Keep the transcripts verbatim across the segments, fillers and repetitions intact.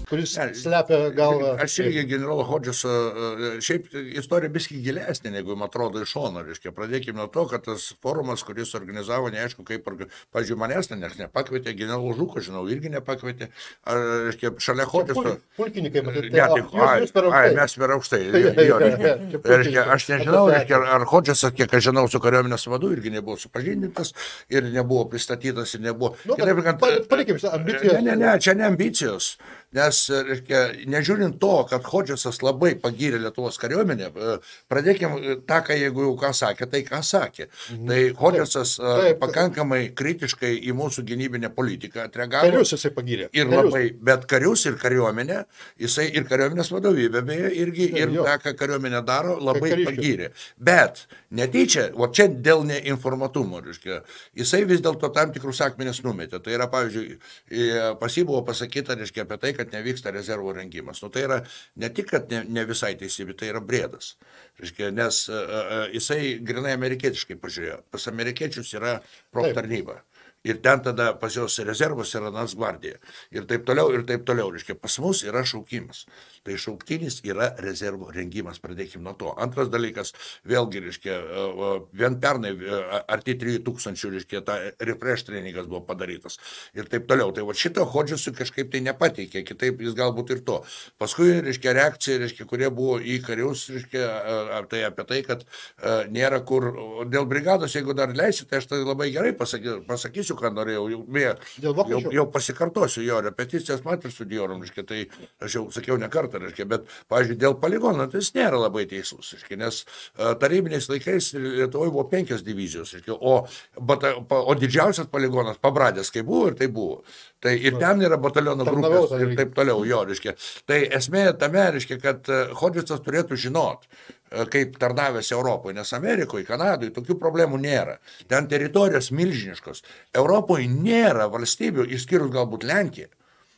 kuris slepia galvą. Aš irgi generolo Hodžeso, šiaip istorija biškai gilesnė, negu man atrodo iš šono, reiškia. Pradėkime nuo to, kad tas forumas, kuris organizavo, neaišku, kaip, pavyzdžiui, manęs nes nepakvietė, generolo Žuko, žinau, irgi nepakvietė, ar, reiškia, šalia Hodžeso. Pulkininkai, matai, ne, tai, ai, mes per aukštai. Jo, reiškia, aš nežinau, reiškia, ar Hodžesas, kiek aš žinau, su kariuomenės vadu irgi nebuvo supažindintas ir nebuvo pristatytas ir nebuvo. Nu, kad, kad, palikime, ambicijos. Ne, ne, ne, čia ne ambicijos. Nes, reiškia, nežiūrint to, kad Hodžesas labai pagyrė Lietuvos kariuomenę, pradėkime tą, ką jeigu jau ką sakė, tai ką sakė. Mhm. Tai Hodžesas taip, taip, pakankamai kritiškai į mūsų gynybinę politiką atreagavo. Karius jisai pagyrė. Ir karius. Labai, bet karius ir kariuomenę, jisai ir kariuomenės vadovybė, beje, irgi ir jo. tą, ką kariuomenė daro, labai pagyrė. Bet netyčia, o čia dėl neinformatumo, reiškia, jisai vis dėlto tam tikrus akmenis numetė. Tai yra, pavyzdžiui, pas jį buvo pasakyta, reiškia, apie tai, kad nevyksta rezervų rengimas. Nu, tai yra ne tik, kad ne, ne visai teisybė, tai yra brėdas. Reiškia, nes uh, jisai grinai amerikietiškai pažiūrėjo. Pas amerikiečius yra proftarnyba. Ir ten tada pas jos rezervus yra Nacgvardija. Ir taip toliau, ir taip toliau. Reiškia, pas mus yra šaukimas. Tai šauktinis yra rezervų rengimas, pradėkime nuo to. Antras dalykas, vėlgi, reiškia, vien pernai arti trijų tūkstančių, reiškia, ta refresh treningas buvo padarytas. Ir taip toliau. Tai va šito Hodžesui kažkaip tai nepateikė, kitaip jis galbūt ir to. Paskui, reiškia, reakcija, reiškia, kurie buvo į karius, reiškia, tai apie tai, kad nėra kur, dėl brigados, jeigu dar leisite, aš tai labai gerai pasakysiu, pasakysiu ką norėjau, jau, jau, jau pasikartosiu jo repeticijas mat ir studijorom, reiškia, tai aš jau sakiau ne kartą. Reiškia, bet, pavyzdžiui, dėl poligono tai jis nėra labai teisus, reiškia, nes uh, tarybiniais laikais Lietuvoje buvo penkios divizijos, reiškia, o, bata, pa, o didžiausias poligonas Pabradės, kai buvo ir tai buvo. Tai ir ten yra bataliono grupės ir taip toliau, jo, reiškia. Tai esmė tame, reiškia, kad Hodžesas turėtų žinot, kaip tarnavęs Europoje, nes Amerikoje, Kanadoje tokių problemų nėra. Ten teritorijos milžiniškos. Europoje nėra valstybių, išskyrus galbūt Lenkiją,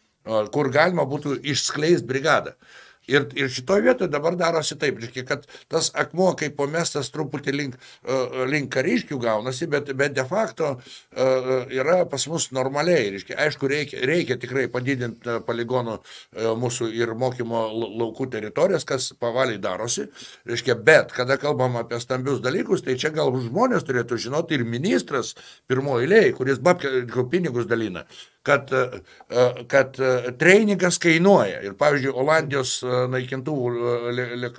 kur galima būtų išskleist brigadą. Ir, ir šitoje vietoje dabar darosi taip, reiškia, kad tas akmuo kaip pamestas truputį link, uh, link kariškių gaunasi, bet, bet de facto uh, yra pas mus normaliai. Reiškia, aišku, reikia, reikia tikrai padidinti poligonų uh, mūsų ir mokymo laukų teritorijas, kas pavaliai darosi. Reiškia, bet kada kalbam apie stambius dalykus, tai čia gal žmonės turėtų žinoti ir ministras pirmoji eilėje, kuris babkė, pinigus dalina. Kad, kad treningas kainuoja. Ir, pavyzdžiui, Olandijos naikintuvų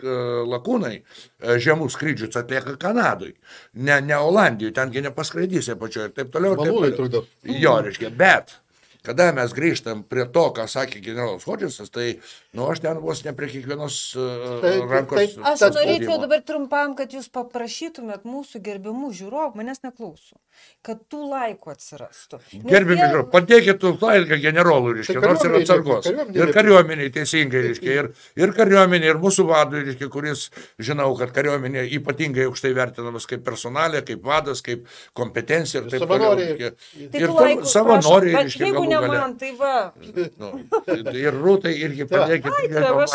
lakūnai žemų skrydžius atlieka Kanadui. Ne, ne Olandijoje, tengi nepaskraidys pačioje ir taip toliau. Malūnai trukdo. Jo, reiškia, bet kada mes grįžtam prie to, ką sakė generolas Hodžesas, tai, nu, aš ten vos ne prie kiekvienos uh, tai, rankos. Tai, aš norėčiau dabar trumpam, kad jūs paprašytumėt mūsų gerbimų žiūrovų, manęs neklausų, kad tų laikų atsirastų. Gerbimi žiūrovų, jie... padėkit tų laiką generolui, reiškia, tai nors ir atsargos. Ir kariuomeniai teisingai, reiškia, ir, ir kariuomeniai, ir mūsų vadui, reiškia, kuris, žinau, kad kariuomenė ypatingai aukštai vertinamas kaip personalė, kaip vadas, kaip kompetencija ir taip toliau. Ir savanoriai, reiškia, ne man, tai va. Nu, ir Rūtai irgi padėkit. Ai, tai va,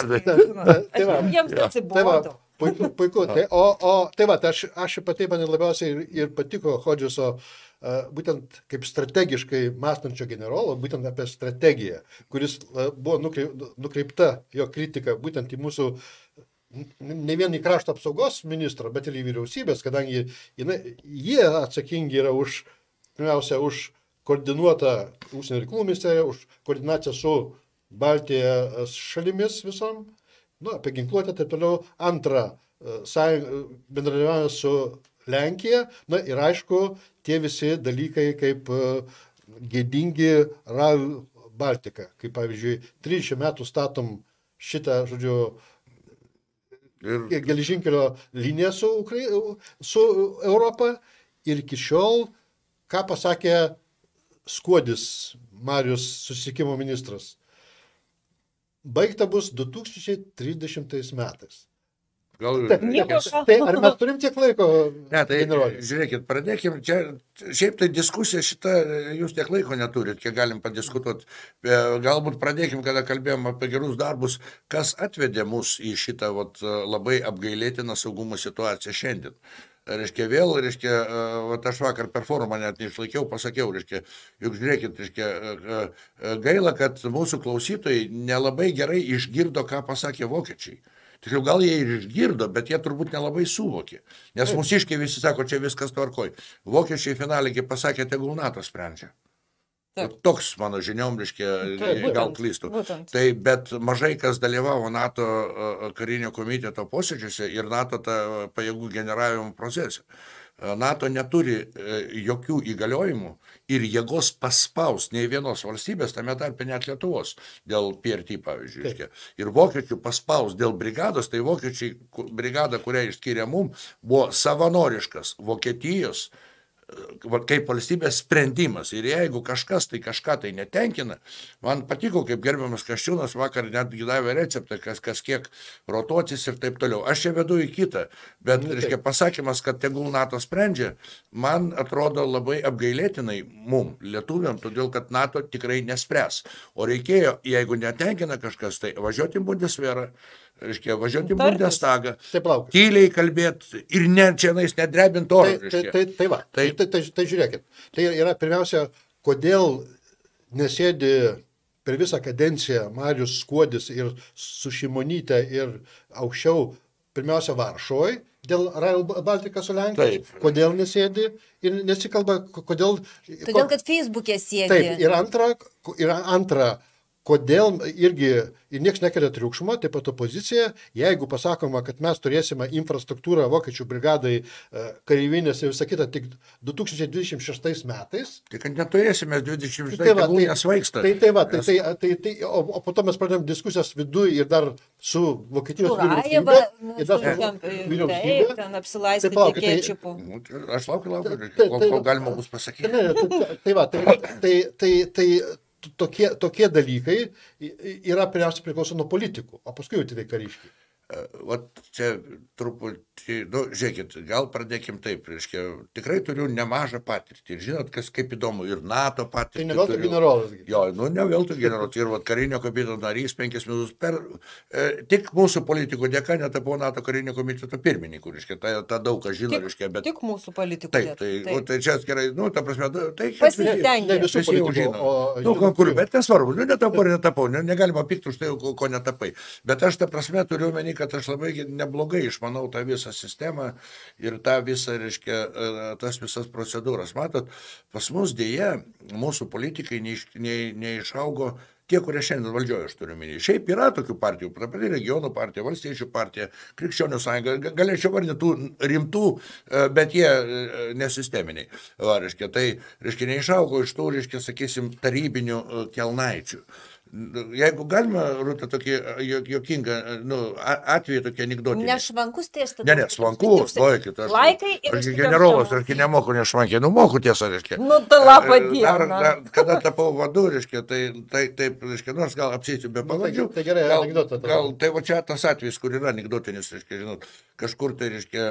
aš jiems atsibodo. Puiku, puiku. Tai, o, o, tai va, tai aš, aš apie tai man labiausiai ir, ir patiko Hodžeso uh, būtent kaip strategiškai mąstančio generolo, būtent apie strategiją, kuris uh, buvo nukreip, nukreipta jo kritika būtent į mūsų ne vien į krašto apsaugos ministrą, bet ir į vyriausybės, kadangi jinai, jie atsakingi yra už, pirmiausia, už koordinuota užsienio reikalų ministerija, už koordinaciją su Baltijos šalimis visom, nu, apie ginkluotę, taip toliau. Antra, bendradarbiavimas su Lenkija, na ir aišku, tie visi dalykai kaip gėdingi Rail Baltica, kaip pavyzdžiui, trisdešimt metų statom šitą, žodžiu, ir geležinkelio liniją su, Ukrai... su Europa ir iki šiol, ką pasakė Skuodis, Marijus susisiekimo ministras. Baigta bus du tūkstančiai trisdešimtais metais. Gal, Nieko. Tai ar mes turim tiek laiko? Ne, tai generolė? žiūrėkit, pradėkim, čia, šiaip tai diskusija šita, jūs tiek laiko neturit, kiek galim padiskutuoti. Galbūt pradėkim, kada kalbėjom apie gerus darbus, kas atvedė mus į šitą vat, labai apgailėtiną saugumo situaciją šiandien. Reiškia, vėl, reiškia, vat, aš vakar per forumą net neišlaikiau, pasakiau, reiškia, juk žiūrėkit, reiškia, gaila, kad mūsų klausytojai nelabai gerai išgirdo, ką pasakė vokiečiai. Tikriau, gal jie ir išgirdo, bet jie turbūt nelabai suvokė. Nes mūsiškiai visi sako, čia viskas tvarkoj. Vokiečiai finaliai pasakė, tegul NATO sprendžia. Taip. Toks mano žiniom, reiškia, gal klystų. Tai, bet mažai kas dalyvavo NATO karinio komiteto posėdžiuose ir NATO pajėgų generavimo procese. NATO neturi jokių įgaliojimų ir jėgos paspaus nei vienos valstybės, tame tarpe net Lietuvos, dėl P R T, pavyzdžiui. Taip. Ir vokiečių paspaus dėl brigados, tai vokiečiai brigada, kurią išskyrė mum, buvo savanoriškas Vokietijos kaip valstybės sprendimas. Ir jeigu kažkas tai kažką tai netenkina, man patiko, kaip gerbiamas Kasčiūnas vakar netgi davė receptą, kas, kas kiek rotuotis ir taip toliau. Aš čia vedu į kitą, bet, reiškia, pasakymas, kad tegul NATO sprendžia, man atrodo labai apgailėtinai mum, lietuviam, todėl, kad NATO tikrai nespręs. O reikėjo, jeigu netenkina kažkas, tai važiuoti į Bundesverą, reiškia, važiuoti į Bundestagą, tyliai kalbėti ir ne, čia nais nedrebint oro. Tai, tai, tai, tai va, tai, tai, tai, tai žiūrėkit, tai yra pirmiausia, kodėl nesėdi per visą kadenciją Marius Skuodis ir su Šimonyte ir aukščiau, pirmiausia, Varšuvoj, dėl Rail Baltica su Lenkijos, kodėl nesėdi ir nesikalba, kodėl... Todėl, kad Facebook'e sėdi. Taip, ir antra, ir antra kodėl irgi ir niekas nekelia triukšmo, taip pat opozicija, jeigu pasakoma, kad mes turėsime infrastruktūrą vokiečių brigadai, kareivinės ir visą kitą tik du tūkstančiai dvidešimt šeštais metais. Tai kad neturėsime dvidešimt šeštais, tai tegul nesvaigsta. Tai, tai, va, tai, tai, tai, tai, o, o po to mes pradėjom diskusijas viduje ir dar su Vokietijos vyriausybė. Ir dar su vyriausybė. Ten apsilaistyti kečipų. Aš laukiu, laukiu, kol galima bus pasakyti. Tai va, tai tai Tokie, tokie dalykai yra pirmiausia priklauso nuo politikų, o paskui jau tai kariškiai. Vat čia truputį, nu, žiūrėkit, gal pradėkim taip, reiškia, tikrai turiu nemažą patirtį. Ir žinot, kas kaip įdomu, ir NATO patirtį. Tai ne veltui generolas. Jo, nu, ne veltui generolas. Ir vat karinio komiteto narys penkias minutus per... E, tik mūsų politikų dėka netapau NATO karinio komiteto pirmininku, reiškia, tai ta daug kas žino, reiškia, bet... Tik mūsų politikų taip, tai, taip. O, tai čia gerai, nu, ta prasme, tai... Pasitengė. Visų politikų, o... Nu, konkur, bet nesvarbu, nu, netapau, netapau, ne, negalima pikti už tai, ko, ko netapai. Bet aš ta prasme turiu meni, kad aš labai neblogai išmanau tą visą sistemą ir tą visą, reiškia, tas visas procedūras. Matot, pas mus dėja, mūsų politikai neiš, ne, neišaugo tie, kurie šiandien valdžioje, aš turiu minį. Šiaip yra tokių partijų, pradė regionų partija, valstiečių partija, krikščionių sąjunga, galėčiau vardinti tų rimtų, bet jie nesisteminiai. Va, reiškia, tai, reiškia, neišaugo iš tų, reiškia, sakysim, tarybinių kelnaičių. Jeigu galima, Rūta, tokį jokingą, nu, atvejį tokį anekdotinį. Nešvankus tai aš tada... Ne, ne, svanku, laikit, aš... Laikai ir... Aš generolas, aš nemoku nešvankiai, nu, moku tiesą, reiškia. Nu, ta laba diena. Kada tapau vadu, reiškia, tai taip, reiškia, nors gal apsėsiu be pavadžių. Tai gerai, anekdotą. Gal, tai va čia tas atvejis, kur yra anekdotinis, reiškia, žinot, kažkur tai, reiškia,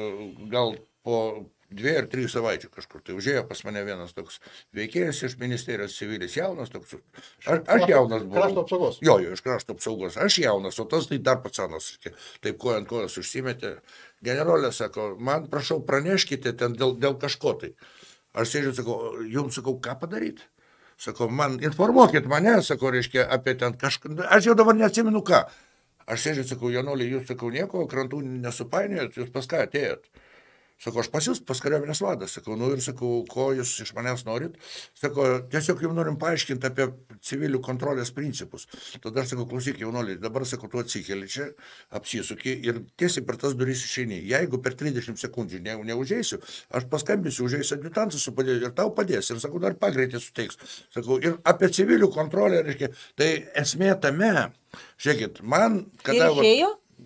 gal po... Dviejų ar trijų savaičių kažkur. Tai užėjo pas mane vienas toks veikėjas iš ministerijos civilis, jaunas toks. Aš, aš jaunas buvau. Krašto apsaugos. Jo, jo, iš krašto apsaugos. Aš jaunas, o tas tai dar pats senas. Taip koja ant kojos užsimetė. Generolė sako, man prašau praneškite ten dėl, dėl kažko tai. Aš sėdžiu, sakau, jums sakau, ką padaryti? Sakau, man informuokit mane, sakau, reiškia, apie ten kažką. Aš jau dabar neatsimenu ką. Aš sėdžiu, sakau, Janolė, jūs, sakau, nieko krantų nesupainėjot, jūs pas ką atėjot? Sako, aš pas jūs, pas kariuomenės vadas, sakau, nu ir sakau, ko jūs iš manęs norit? Sako, tiesiog jums norim paaiškinti apie civilių kontrolės principus. Tada aš sakau, klausyk, jaunoliai, dabar sakau, tu atsikeli čia, apsisuki ir tiesiai per tas durys išeini. Jeigu per trisdešimt sekundžių ne, neužeisiu, aš paskambinsiu, užeisiu adjutantas ir tau padės. Ir sakau, dar pagreitį suteiks. Sakau, ir apie civilių kontrolę, reiškia, tai esmė tame, žiūrėkit, man, kada... Ir išėjo?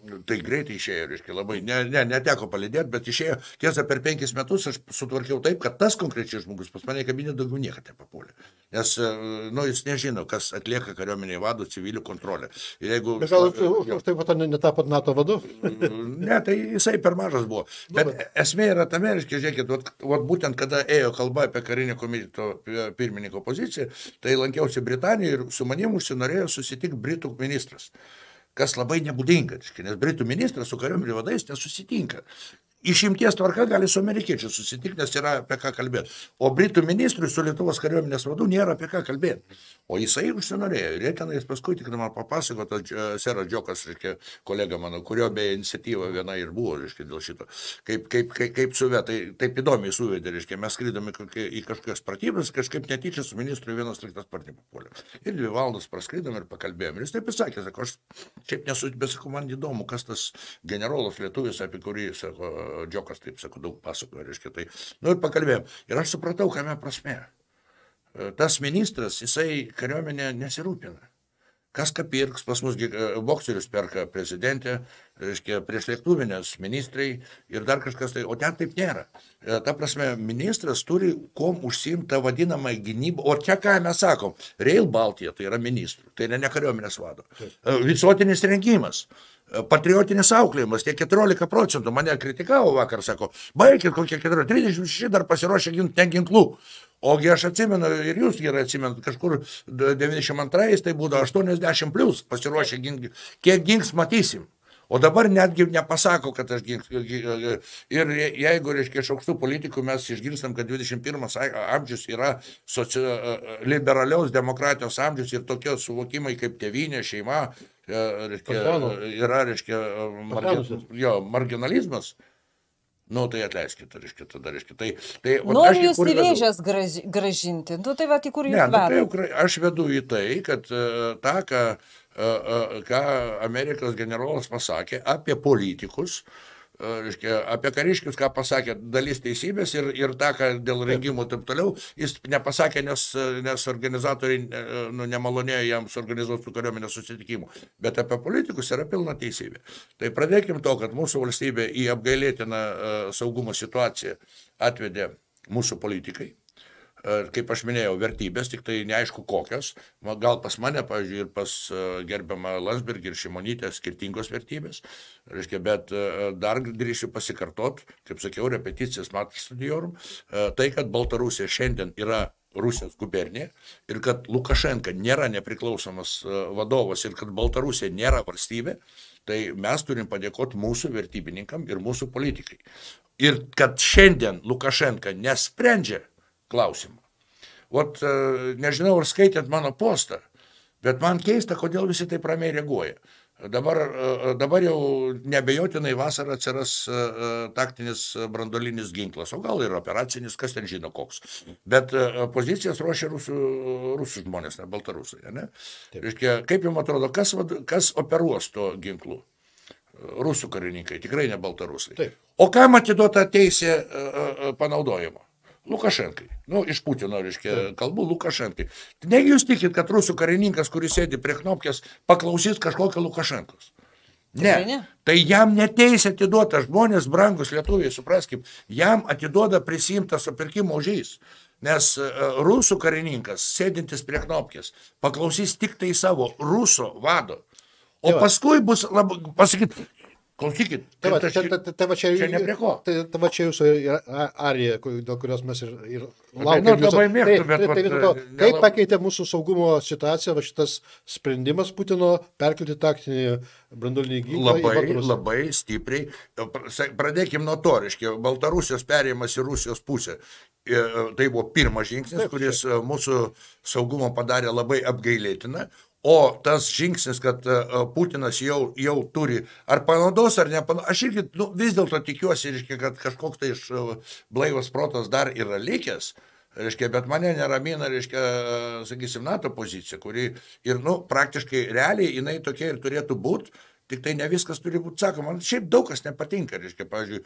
Tai greitai išėjo, reiškia, labai, ne, ne, neteko palidėti, bet išėjo, tiesa, per penkis metus aš sutvarkiau taip, kad tas konkrečiai žmogus pas mane kabinė daugiau niekada nepapulė. Nes, nu, jis nežino, kas atlieka kariuomeniai vadų civilių kontrolę. Ir jeigu... Bet gal už tai pat netapot NATO vadu? Ne, tai jisai per mažas buvo. Bet esmė yra tame, reiškia, žiūrėkit, vat, vat būtent kada ėjo kalba apie karinio komiteto pirmininko poziciją, tai lankiausi Britanijoje ir su manim užsinorėjo susitikti Britų ministras. Kas labai nebūdinga, nes Britų ministras su kariuomenių vadais nesusitinka. Išimties tvarka gali su amerikiečiu susitikti, nes yra apie ką kalbėti. O Britų ministrui su Lietuvos kariuomenės vadu nėra apie ką kalbėti. O jisai užsinorėjo. Ir jie tenais paskui tik man papasako, tas seras Džokas, reiškia, kolega mano, kurio beje iniciatyva viena ir buvo, reiškia, dėl šito. Kaip, kaip, kaip, kaip suve, tai taip įdomiai suvedė, reiškia, mes skrydome į kažkokias pratybas, kažkaip netyčia su ministru vienas liktas partijų papuolė. Ir dvi valandas praskrydom ir pakalbėjom. Ir jis taip įsakė, sako, aš šiaip nesu, bet sakau, man įdomu, kas tas generolas lietuvis, apie kurį, sako, Džokas, taip sako, daug pasakoja, reiškia, tai, nu ir pakalbėjom. Ir aš supratau, kame prasme. Tas ministras, jisai kariuomenė nesirūpina. Kas ką pirks, pas mus bokserius perka prezidentė, reiškia, priešlėktuvinės ministrai ir dar kažkas tai, o ten taip nėra. Ta prasme, ministras turi kom užsiimti tą vadinamą gynybą, o čia ką mes sakom, Rail Baltica, tai yra ministrų, tai ne kariuomenės vado. Visuotinis rengimas. Patriotinis auklėjimas, tie keturiolika procentų mane kritikavo vakar, sako, baikit kokie keturiolika, trisdešimt šeši dar pasiruošę ginti ten ginklų. Ogi aš atsimenu, ir jūs gerai atsimenat, kažkur devyniasdešimt antrais tai būdavo aštuoniasdešimt plus pasiruošę ginti, kiek ginks matysim. O dabar netgi nepasako, kad aš ginks. Ir jeigu, reiškia, iš aukštų politikų mes išgirstam, kad dvidešimt pirmas amžius yra soci... liberaliaus demokratijos amžius ir tokie suvokimai kaip tėvynė, šeima, reiškia, yra, reiškia, margin... jo, marginalizmas. Nu, tai atleiskite, reiškia, tada, reiškia. Tai, tai, noriu jūs į vėžes gražinti. Nu, tai va, tai kur jūs ne, vedate? Nu, tai aš vedu į tai, kad tą, ką, ką Amerikos generolas pasakė apie politikus, reiškia, apie kariškius, ką pasakė dalis teisybės ir, ir tą, ką dėl rengimų taip toliau, jis nepasakė, nes, nes organizatoriai nu, nemalonėjo jam suorganizuoti su kariuomenės susitikimų. Bet apie politikus yra pilna teisybė. Tai pradėkim to, kad mūsų valstybė į apgailėtiną saugumo situaciją atvedė mūsų politikai. Kaip aš minėjau, vertybės, tik tai neaišku kokios. Gal pas mane, pavyzdžiui, ir pas gerbiamą Landsbergį ir Šimonytę skirtingos vertybės. Reiškia, bet dar drįsiu pasikartot, kaip sakiau, repeticijas matur studiorum, tai, kad Baltarusija šiandien yra Rusijos gubernija ir kad Lukašenka nėra nepriklausomas vadovas ir kad Baltarusija nėra valstybė, tai mes turim padėkoti mūsų vertybininkam ir mūsų politikai. Ir kad šiandien Lukašenka nesprendžia klausimą. Vat, nežinau, ar skaitėt mano postą, bet man keista, kodėl visi taip ramiai reaguoja. Dabar, dabar jau nebejotinai vasarą atsiras taktinis branduolinis ginklas, o gal ir operacinis, kas ten žino koks. Bet pozicijas ruošia rusų, rusų žmonės, ne baltarusai. Ne? Reiškia, kaip jums atrodo, kas, kas operuos to ginklu? Rusų karininkai, tikrai ne baltarusai. Taip. O kam atiduota teisė panaudojimo? Lukašenkai. Nu, iš Putino, reiškia, kalbų Lukašenkai. Negi jūs tikit, kad rusų karininkas, kuris sėdi prie knopkės, paklausys kažkokią Lukašenkos? Ne. ne. Tai jam neteisė atiduota, žmonės brangus lietuviai, supraskim, jam atiduoda prisimtas supirkimo ožys. Nes rusų karininkas, sėdintis prie knopkės, paklausys tik tai savo ruso vado. O tai paskui bus, lab, pasakyt, klausykit, tai va, čia, tai, tai va, čia, čia ne prie ko. Tai, tai va čia jūsų arija, dėl kurios mes ir, ir laukiam. Nu, labai mėgtų, tai, bet... Tai, tai, to, kaip pakeitė mūsų saugumo situaciją va, šitas sprendimas Putino perkelti taktinį branduolinį ginklą į Baltarusiją? Labai stipriai. Pradėkim nuo to, reiškia, Baltarusijos perėjimas į Rusijos pusę. Tai buvo pirmas žingsnis, Taip, kuris čia. mūsų saugumo padarė labai apgailėtiną. O tas žingsnis, kad Putinas jau, jau turi, ar panaudos, ar nepanaudos, aš irgi nu, vis dėlto tikiuosi, reiškia, kad kažkoks tai iš blaivas protas dar yra likęs, reiškia, bet mane neramina, reiškia, sakysim, NATO pozicija, kuri ir, nu, praktiškai realiai jinai tokia ir turėtų būti, tik tai ne viskas turi būti sakoma. Man šiaip daug kas nepatinka, reiškia, pavyzdžiui,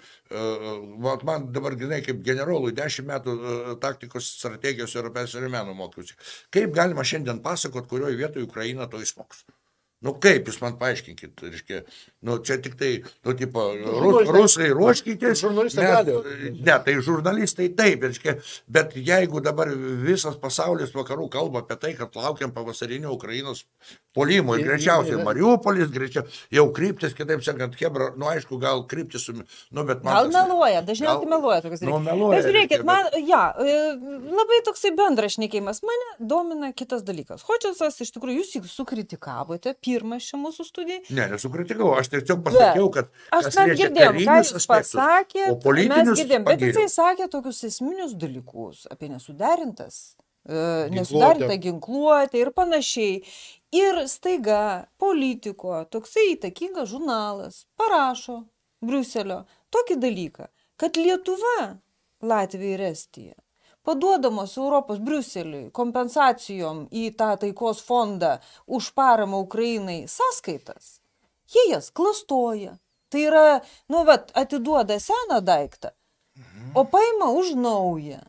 man dabar, žinai, kaip generolui dešimt metų taktikos strategijos ir operacijų menų mokiausi. Kaip galima šiandien pasakot, kurioje vietoje Ukraina to išmoks? Nu kaip, jūs man paaiškinkit, reiškia, nu čia tik tai, nu tipo, rus, rusai ruoškitės. Žurnalistai gali. Ne, tai žurnalistai taip, reiškia, bet jeigu dabar visas pasaulis vakarų kalba apie tai, kad laukiam pavasarinio Ukrainos puolimo ir greičiausiai Mariupolis, greičiausiai jau kryptis, kitaip sakant, Hebra, nu aišku, gal kryptis su... Nu, bet man gal meluoja, dažniausiai gal, meluoja tokius dalykus. Nu, meluoja, bet žiūrėkit, reiškia, man, bet... ja, labai toksai bendras šnekėjimas, mane domina kitas dalykas. Hodžesas, iš tikrųjų, jūs jį sukritikavote, pirmas čia mūsų studijai. Ne, nesukritikavau, aš tiesiog pasakiau, kad aš mes girdėjom, ką jūs pasakėt, mes girdėjom, bet jisai sakė tokius esminius dalykus apie nesuderintas, nesuderintą ginkluotę ir panašiai. Ir staiga politiko, toksai įtakingas žurnalas parašo Briuselio tokį dalyką, kad Lietuva, Latvija ir Estija paduodamos Europos Briuseliui kompensacijom į tą taikos fondą už paramą Ukrainai sąskaitas, jie jas klastoja. Tai yra, nu, vat, atiduoda seną daiktą, o paima už naują.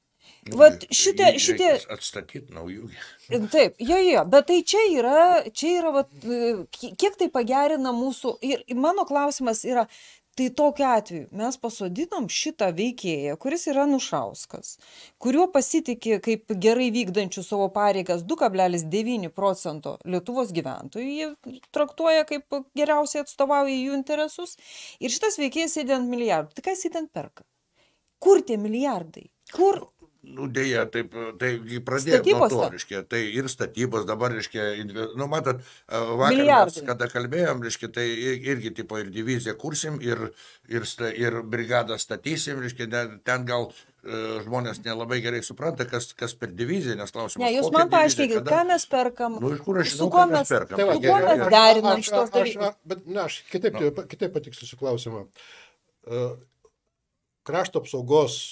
Vat šitie, šitie... Atstatyti naujų. Taip, jo, jo, bet tai čia yra, čia yra, vat, kiek tai pagerina mūsų, ir mano klausimas yra, tai tokiu atveju mes pasodinom šitą veikėją, kuris yra Anušauskas, kuriuo pasitikė kaip gerai vykdančių savo pareigas du kablelis devyni procento Lietuvos gyventojų, jie traktuoja kaip geriausiai atstovauja jų interesus, ir šitas veikėjas sėdė ant milijardų. Tai ką jis ten perka? Kur tie milijardai? Kur... Nu, dėja, taip, tai pradėjome nuo to, reiškia, tai ir statybos dabar, reiškia, nu, matot, vakar mes, kada kalbėjom, reiškia, tai irgi, tipo, ir diviziją kursim, ir, ir, ir brigadą statysim, reiškia, ten gal žmonės nelabai gerai supranta, kas, kas per diviziją, nes klausimas. Ne, jūs man paaiškinkit, ką mes perkam, nu, iš kur aš žinau, su kuo mes perkam, su kuo mes derinam šitos dalykus. Bet, ne, aš kitaip, no. kitaip patiksliu klausimą. Krašto apsaugos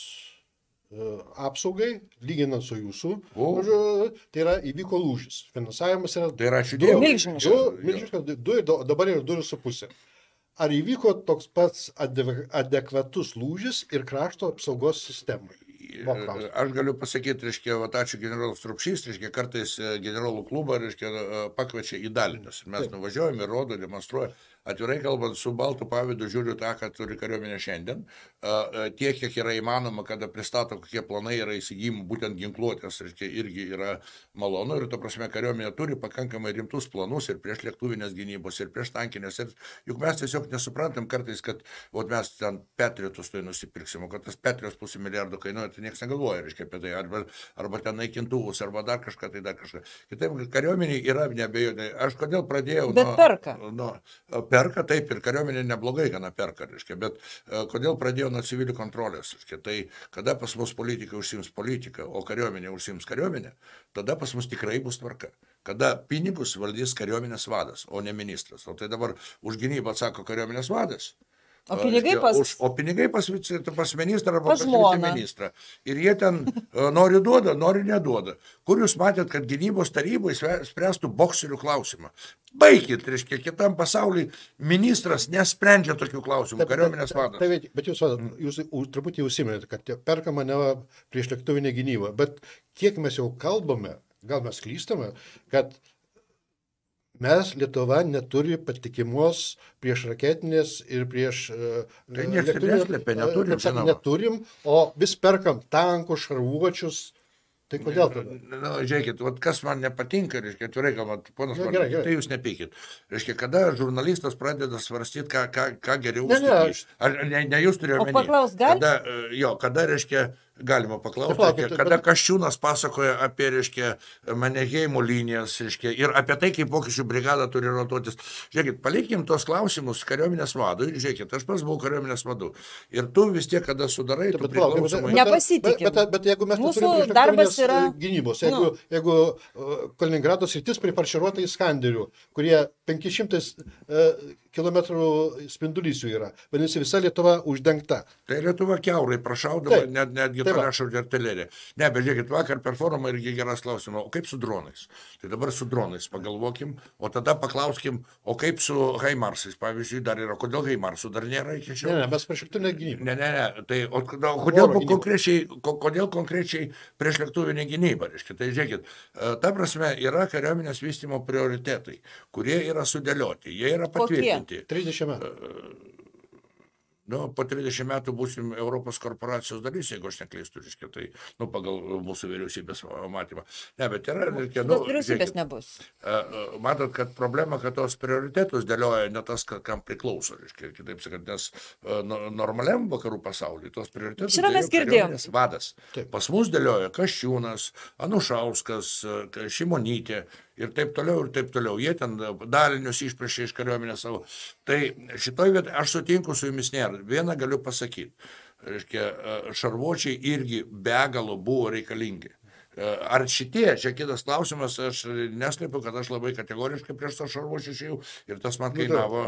apsaugai, lyginant su jūsų, tai yra įvyko lūžis. Finansavimas yra... Tai yra šiandien. Milžiniškas. Milžiniškas, du, dabar yra du ir su pusė. Ar įvyko toks pats adekvatus lūžis ir krašto apsaugos sistemai? Aš galiu pasakyti, reiškia, va, ačiū generolas Rupšys, reiškia, kartais generolų klubą, reiškia, pakviečia į dalinius. Ir mes nuvažiuojame, rodo, demonstruoja. Atvirai kalbant, su baltu pavydu žiūriu tą, ką turi kariuomenė šiandien. Tiek, kiek yra įmanoma, kada pristato, kokie planai yra įsigijimų, būtent ginkluotės, irgi yra malonu. Ir, to prasme, kariuomenė turi pakankamai rimtus planus ir prieš lėktuvinės gynybos, ir prieš tankinės. Ir juk mes tiesiog nesuprantam kartais, kad ot, mes ten Patriotus tai nusipirksim, kad tas Patriotus pusė milijardo kainuoja, tai niekas negalvoja, reiškia, apie tai. Arba, arba ten naikintuvus, arba dar kažką, tai dar kažką. Kitaip, kariuomenė yra neabejotinai. Aš kodėl pradėjau... Bet nuo, perka. Nuo, perka, taip, ir kariuomenė neblogai gana perka, reiškia, bet uh, kodėl pradėjo nuo civilių kontrolės, reiškia, tai kada pas mus politikai užsiims politiką, o kariuomenė užsiims kariuomenę, tada pas mus tikrai bus tvarka. Kada pinigus valdys kariuomenės vadas, o ne ministras. O tai dabar už gynybą atsako kariuomenės vadas. O pinigai pas... Už, o pinigai pas, pas ministrą arba pas viceministrą. Ir jie ten uh, nori duoda, nori neduoda. Kur jūs matėt, kad gynybos tarybai spręstų bokserių klausimą? Baikit, reiškia, kitam pasauliui ministras nesprendžia tokių klausimų, kariuomenės vadas. Tai, bet, bet jūs, jūs truputį užsiminėte, kad perkama ne prieš lėktuvinę gynybą, bet kiek mes jau kalbame, gal mes klystame, kad mes, Lietuva, neturi patikimos prieš raketinės ir prieš... Tai niekas neslėpia, neturim, žinoma. Neturim, o vis perkam tankus, šarvuočius. Tai kodėl tada? Na, žiūrėkit, vat, kas man nepatinka, reiškia, atvirai, kad ponas man, tai jūs nepykit. Reiškia, kada žurnalistas pradeda svarstyti, ką, ką, ką geriau užtikyti. Ar ne, ne jūs turėjo omeny. O paklaus gali? Kada, jo, kada, reiškia, galima paklausti, kada Kasčiūnas pasakoja apie, reiškia, Mannerheimo linijas, reiškia, ir apie tai, kaip vokiečių brigada turi rotuotis. Žiūrėkit, palikim tos klausimus kariuomenės vadui, žiūrėkit, aš pas buvau kariuomenės vadu. Ir tu vis tiek, kada sudarai, tu priklausomai... Nepasitikim. Bet, bet, bet jeigu mes mūsų darbas yra... gynybos, jeigu, nu. jeigu uh, Kaliningrado sritis prifarširuota į Skanderių, kurie penki šimtai uh, kilometrų spindulys jų yra. Vadinasi, visa Lietuva uždengta. Tai Lietuva kiaurai prašaudama, net, netgi panašaudė artilerija. Ne, bet žiūrėkit, vakar per forumą irgi geras klausimas, o kaip su dronais? Tai dabar su dronais pagalvokim, o tada paklauskim, o kaip su Haimarsais, pavyzdžiui, dar yra, kodėl Haimarsų dar nėra iki šiol? Ne, ne, mes priešlėktuvinę gynybą. Ne, ne, ne, tai o, o, kodėl, konkrečiai, kodėl konkrečiai priešlėktuvinė gynyba, reiškia, tai žiūrėkit, ta prasme yra kariuomenės vystymo prioritetai, kurie yra sudėlioti, jie yra patvirtinti. trisdešimt metų. Nu, po trisdešimt metų būsim Europos korporacijos dalis, jeigu aš neklystu, reiškia, tai, nu, pagal mūsų vyriausybės matymą. Ne, bet yra, reiškia, nu, vyriausybės nebus. Matot, kad problema, kad tos prioritetus dėlioja ne tas, kam priklauso, reiškia, kitaip sakant, nes normaliam vakarų pasauliui tos prioritetus dėlioja kariuomenės vadas. Taip. Pas mus dėlioja Kasčiūnas, Anušauskas, Šimonytė, ir taip toliau, ir taip toliau. Jie ten dalinius išprašė iš kariuomenės savo. Tai šitoj vietoj aš sutinku su jumis nėra. Vieną galiu pasakyti. Reiškia, šarvuočiai irgi begalo buvo reikalingi. Ar šitie, čia kitas klausimas, aš neslėpiu, kad aš labai kategoriškai prieš to šarvuočius išėjau ir tas man kainavo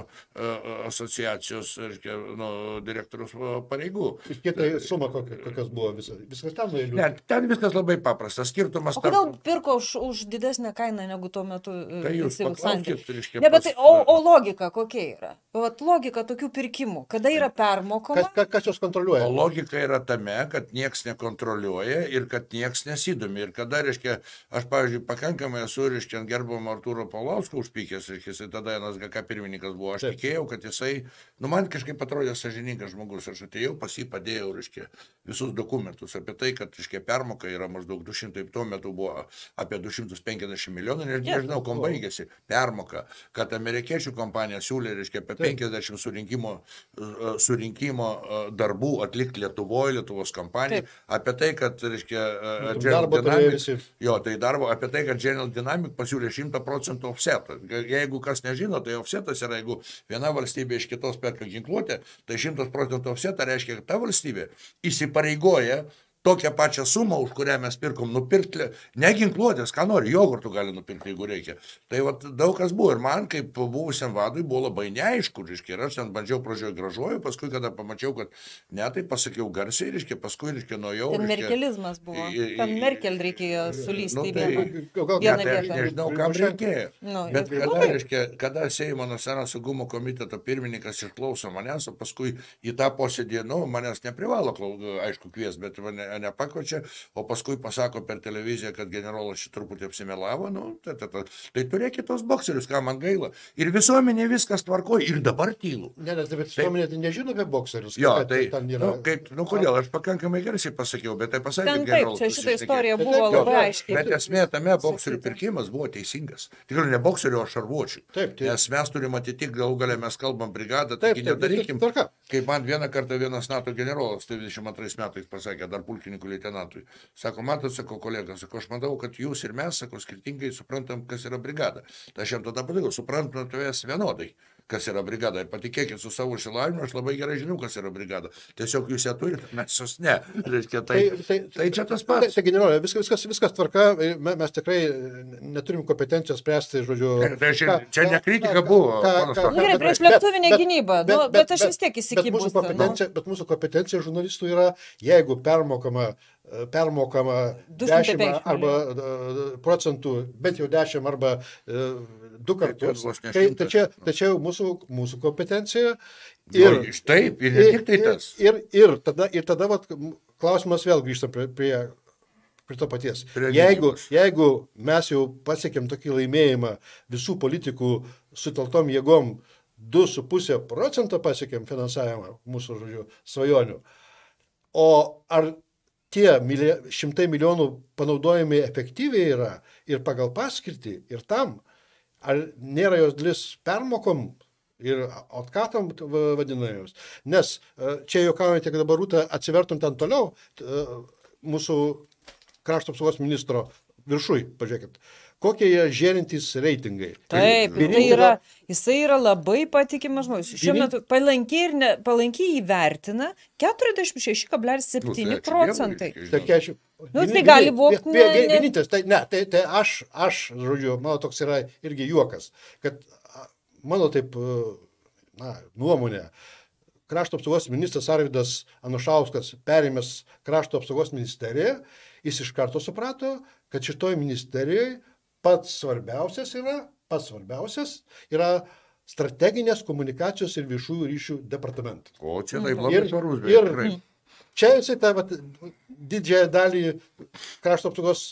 asociacijos, reiškia, nu, direktorius pareigų. Ir kiek tai suma kokios buvo visas? Viskas ten nuėlių? Ne, ten viskas labai paprastas. Skirtumas o kodėl tarp... pirko už, už didesnę kainą negu tuo metu? Tai jūs paklauskit, reiškia. Ne, bet tai, o, o logika kokia yra? Vat logika tokių pirkimų, kada yra permokama? Kas, kas jos kontroliuoja? O logika yra tame, kad nieks nekontroliuoja ir kad nieks nesidomi. Ir kada, reiškia, aš, pavyzdžiui, pakankamai esu, reiškia, ant gerbiamo Artūro Paulausko užpykęs, reiškia, jisai tada N S G K pirmininkas buvo, aš Taip. tikėjau, kad jisai, nu, man kažkaip atrodė sąžiningas žmogus, aš atėjau, pas jį padėjau, reiškia, visus dokumentus apie tai, kad, reiškia, permoka yra maždaug du šimtai, tuo metu buvo apie du šimtus penkiasdešimt milijonų, ir nežinau, kom baigėsi permoka, kad amerikiečių kompanija siūlė, reiškia, apie penkiasdešimt surinkimo, surinkimo darbų atlikti Lietuvoje, Lietuvos kompanijai, apie tai, kad, reiškia, Dynamic, jo, tai darbo apie tai, kad General Dynamic pasiūlė šimtą procentų offsetą. Jeigu kas nežino, tai offsetas yra, jeigu viena valstybė iš kitos perka ginkluotę, tai šimtas procentų offsetą reiškia, kad ta valstybė įsipareigoja tokią pačią sumą, už kurią mes pirkom, nupirkti, ne ginkluotės, ką nori, jogurtų gali nupirkti, jeigu reikia. Tai vat, daug kas buvo ir man, kaip buvusiam vadui, buvo labai neaišku, reiškia, ir aš ten bandžiau pradžioje gražuoju, paskui, kada pamačiau, kad ne, tai pasakiau garsiai, reiškia, paskui, reiškia, nuėjau. Ten merkelizmas buvo, ten Merkel reikėjo sulysti į vieną. Vieną vietą. Aš nežinau, kam reikėjo. Nu, bet kada, reiškia, kada Seimo nacionalinio saugumo komiteto pirmininkas išklauso manęs, o paskui į tą posėdį, nu, manęs neprivalo, aišku, kvies, bet mane nepakviečia, o paskui pasako per televiziją, kad generolas šį truputį apsimelavo, nu, tai, tai, tai, tai turėkit tos bokserius, ką man gaila. Ir visuomenė viskas tvarkoja, ir dabar tylu. Ne, ne, bet visuomenė tai nežino apie bokserius. Jo, tai, yra... nu, kaip, nu, kodėl, aš pakankamai garsiai pasakiau, bet tai pasakė generolas. Taip, čia šitą istoriją buvo labai aiškiai. Bet esmė tame bokserių pirkimas buvo teisingas. Tikrai ne bokserių, o šarvuočių. Taip, taip. Nes mes turim atitikti, galų galę mes kalbam brigadą, taigi nedarykim. Kaip man vieną kartą vienas NATO generolas dvidešimt antrais metais pasakė, dar pulkininkų leitenantui. Sako, matot, sako kolega, sako, aš matau, kad jūs ir mes, sako, skirtingai suprantam, kas yra brigada. Tai aš jam tada patikau, suprantam tavęs vienodai, kas yra brigada. Ir patikėkit, su savo išsilavinimu, aš labai gerai žinau, kas yra brigada. Tiesiog jūs ją turite, mes jūs ne. Reiškia, tai, tai, tai, tai čia tas pats. Tai, tai generolė, viskas, viskas, viskas tvarka, mes tikrai neturim kompetencijos spręsti, žodžiu. Tai čia, čia ne kritika buvo. Gerai, prieš lėktuvinę gynybą, bet, bet, bet aš vis tiek įsikibus. Bet, bet mūsų kompetencija žurnalistų yra, jeigu permokama permokama dešimt arba procentų, bent jau dešimt arba du kartus. Tai, tai čia, tai čia mūsų, mūsų kompetencija. Ir, no, taip, ir ne tik tai tas. Ir, ir, ir tada, ir tada vat, klausimas vėl grįžta prie, prie, prie to paties. Jeigu, jeigu mes jau pasiekėm tokį laimėjimą visų politikų suteltom jėgom, du su pusė procento pasiekėm finansavimą mūsų, žodžiu, svajonių. O ar tie milė, šimtai milijonų panaudojami efektyviai yra ir pagal paskirtį, ir tam, ar nėra jos dalis permokom ir atkatom vadinajos. Nes čia juokaujant, kad dabar Rūta atsivertum ten toliau, mūsų krašto apsaugos ministro viršui, pažiūrėkit, kokie jie žėrintys reitingai. Taip, tai yra, jisai yra labai patikimas žmogus. Šiuo metu palankiai, ir ne, palankiai įvertina keturiasdešimt šeši kablelis septyni procentai. Nu, tai gali vokti. Vienintis, tai ne, tai, tai aš, aš, žodžiu, mano toks yra irgi juokas, kad mano taip na, nuomonė. Krašto apsaugos ministras Arvydas Anušauskas perėmęs Krašto apsaugos ministeriją, jis iš karto suprato, kad šitoj ministerijoje pats svarbiausias yra, pats svarbiausias yra strateginės komunikacijos ir viešųjų ryšių departamentas. O čia taip labai svarus, bet ir tikrai. Čia jisai tą vat, didžiąją dalį Krašto apsaugos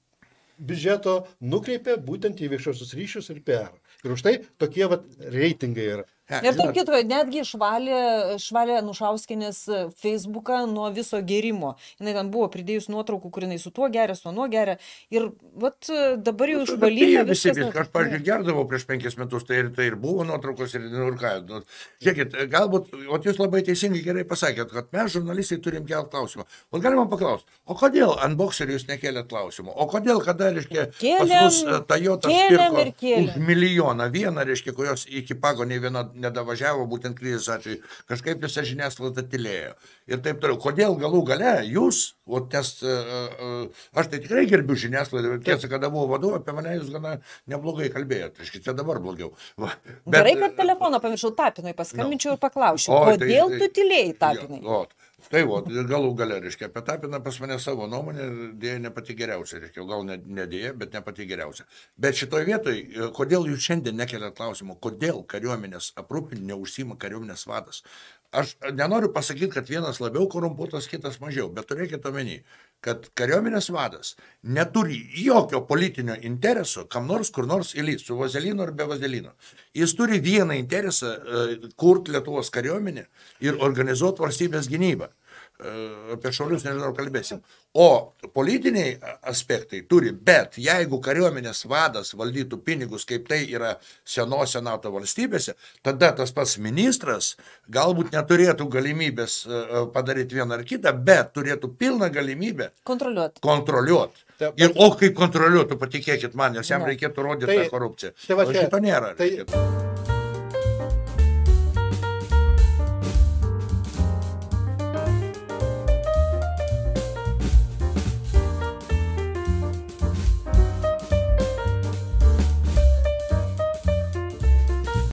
biudžeto nukreipė būtent į viešosius ryšius ir P R. Ir už tai tokie vat reitingai yra. Ir tarp kitko, netgi išvalė, išvalė Anušauskienės Facebooką nuo viso gerimo. Jis ten buvo pridėjus nuotraukų, kur jinai su tuo geria, su nuo geria. Ir vat, dabar jau išvalė visi. Aš, pavyzdžiui, gerdavau prieš penkis metus, tai ir, tai ir buvo nuotraukos ir, ir ką. Žiūrėkit, galbūt, o jūs labai teisingai gerai pasakėt, kad mes žurnalistai turim kelt klausimą. O galima paklausti, o kodėl unboxerių jūs nekėlėt klausimų? O kodėl, kada, reiškia, pas mus Toyota pirko už milijoną vieną, reiškia, kurios iki pago nei viena nedavažiavo būtent krizės atveju, kažkaip visa žiniasklaida tylėjo. Ir taip toliau. Kodėl galų gale jūs, o nes uh, uh, aš tai tikrai gerbiu žiniasklaidą, tiesa, kada buvo vadovė, apie mane jūs gana neblogai kalbėjote, tai čia dabar blogiau. Va, bet, gerai, kad telefoną pamiršau Tapinui, paskambinčiau no. ir paklausiau, kodėl tai, tu tylėjai Tapinai? Jo, tai o, galų gale, reiškia, apie Tapiną pas mane savo nuomonę, dėja ne pati geriausia, reiškia, gal ne, ne dėja, bet ne pati geriausia. Bet šitoj vietoj, kodėl jūs šiandien nekeliat klausimų, kodėl kariuomenės aprūpinti neužsima kariuomenės vadas? Aš nenoriu pasakyti, kad vienas labiau korumpuotas, kitas mažiau, bet turėkite omeny, kad kariuomenės vadas neturi jokio politinio intereso, kam nors kur nors įlįsti, su vazelinu ar be vazelino. Jis turi vieną interesą kurti Lietuvos kariuomenę ir organizuoti valstybės gynybą. Apie šaulius nežinau kalbėsim. O politiniai aspektai turi, bet jeigu kariuomenės vadas valdytų pinigus, kaip tai yra senose NATO valstybėse, tada tas pats ministras galbūt neturėtų galimybės padaryti vieną ar kitą, bet turėtų pilną galimybę kontroliuoti. kontroliuoti. Ir o kaip kontroliuotų, patikėkit man, nes jam reikėtų rodyti tą korupciją. Tai va, o šito nėra. Tai...